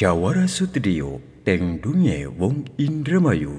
Jawara Studio teng dunye wong Indramayu.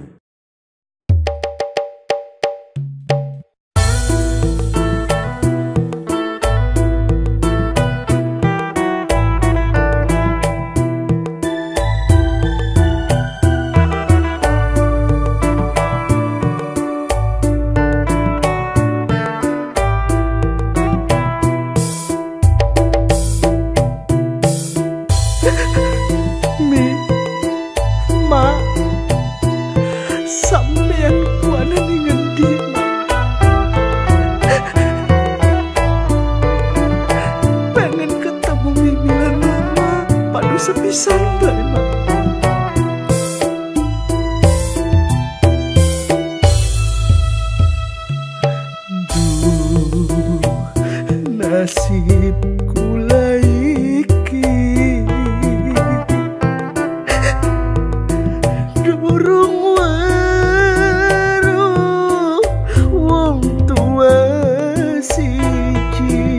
Sepisan bae mak. Duh, nasib kula iki durung weruh wong tua siji.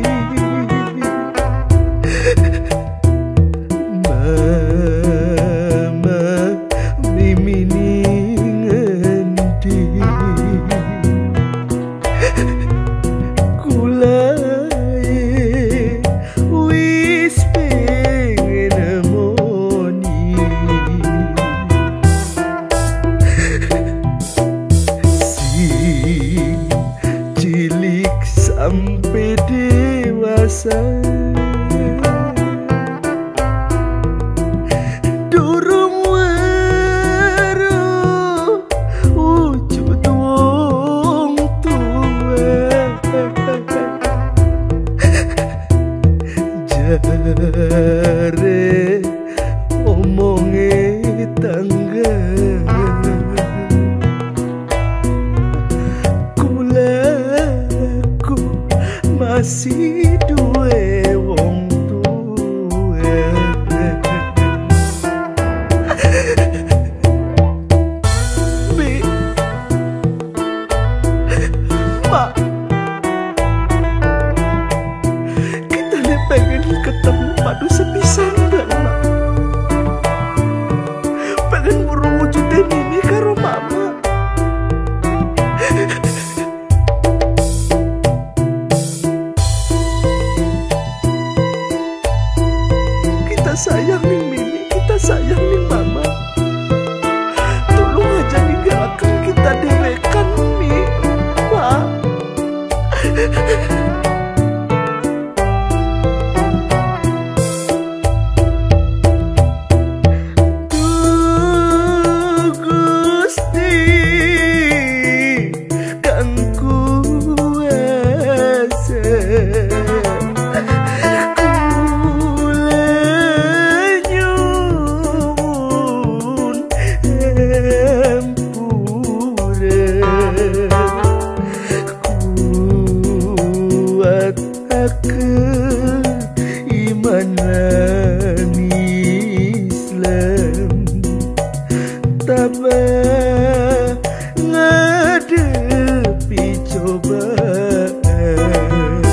Sampai dewasa durung weruh wujud wong tua. Jare omonge tangga masih duwe wong tuwe. Bi, Mak, kita nih pengen ketemu padu sepisan dah, Mak. Pengen merwujudin ini karo Mama. Sayang nih Mimi, kita sayang nih Mama. Tolong aja ninggalkan kita dewekan Mi, Pak. Gusti kang kuwasa iman lan Islam tabah ngadepi cobaan.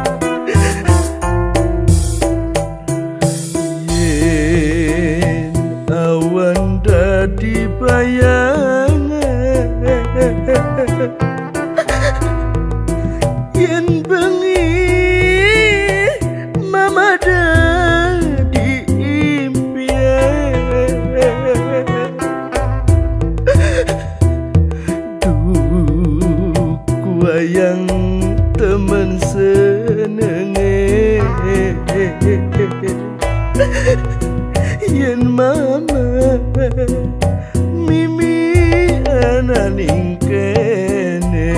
Yen awan dadi bayangan, yen bengi Mama dadi impian. Duh, kuayang temen senenge yen Mama Mimi ana ning kene.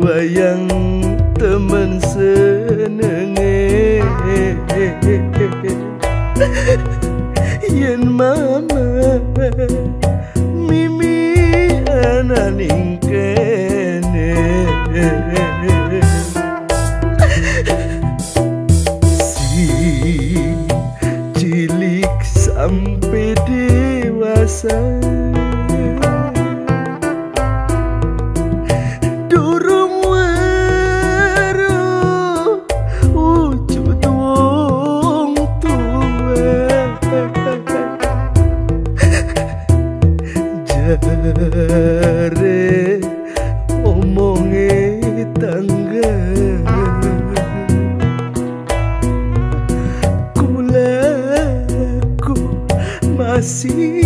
wayang temen senenge yen mama mimi ananing kene si cilik sampai dewasa durung weruh wujud wong tuwa jare omonge tangga kulaku masih